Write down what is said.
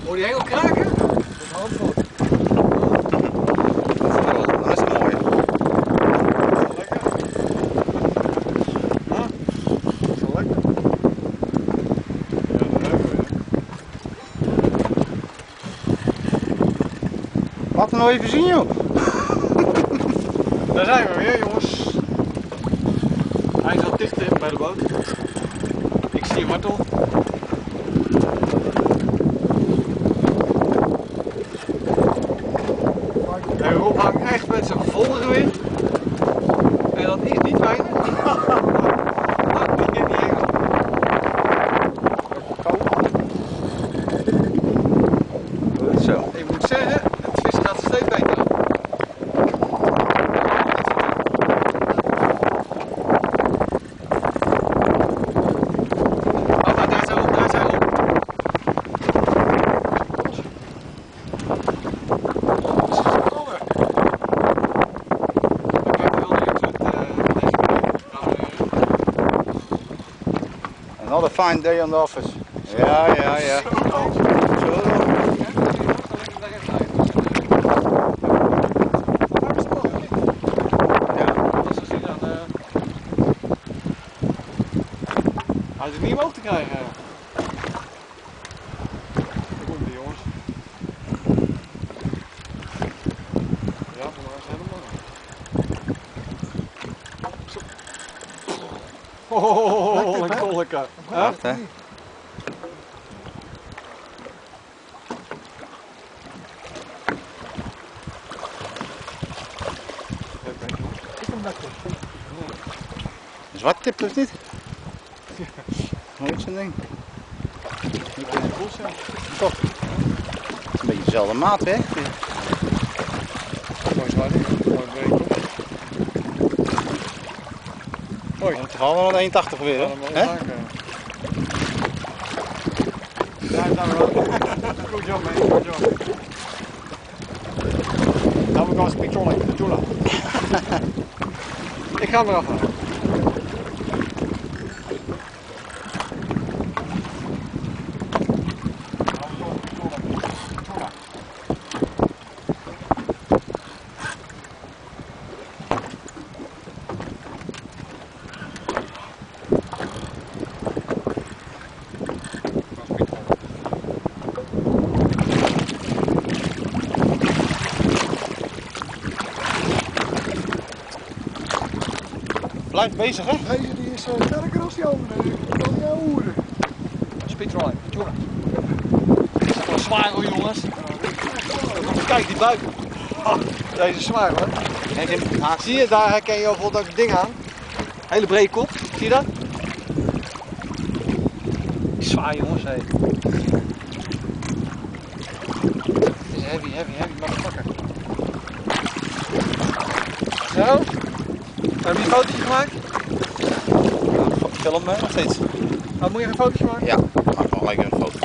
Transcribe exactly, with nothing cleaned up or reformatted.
Hoor die hengel kraken? Dat is een handvol. Dat is mooi. Lekker. Huh? Dat is wel lekker. Ja, dat hebben we. Laat hem nou even zien, joh. Daar zijn we weer, jongens. Hij is al dicht bij de boot. Ik zie Martel. En Rob hangt echt met zijn volle weer. En dat is niet weinig. Dat niet in die hengel. Zo. Ik moet zeggen, het vissen gaat steeds beter. Oh, maar daar zijn we op, daar zijn we op. Another fine day on the office. Ja, ja, ja. Zo. Hij is niet omhoog te krijgen. Daar komt hij, jongens. Ja, voor mij is het helemaal. Zo. Oh, een kolleke. Wacht, hè. Een zwart tip of niet? Nooit zo'n ding. Toch? Het is een beetje dezelfde maat, hè? Mooi zwart, mooi breed. Mooi. Het gaat wel een één tachtig weer, hè? Hè? Ja, daar wel. Goed job, man. Goed job. Now we're going to speak trolling, the Jula. Ik ga hem eraf halen. Blijf bezig, hè? Deze die is uh, sterker dan die andere. Ik kan niet hoeren. Speedtrolling, Jula. Dat is wel zwaar hoor, jongens. Kijk die buik. Oh, deze is zwaar hoor. Zie je, daar herken je bijvoorbeeld ook het ding aan. Hele brede kop, zie je dat? Zwaar jongens, hé. Het is heavy, heavy, heavy, motherfucker. Zo. Heb je een fotootje gemaakt? Film me nog steeds. Oh, moet je even een fotootje maken? Ja, maak nog lekker een foto.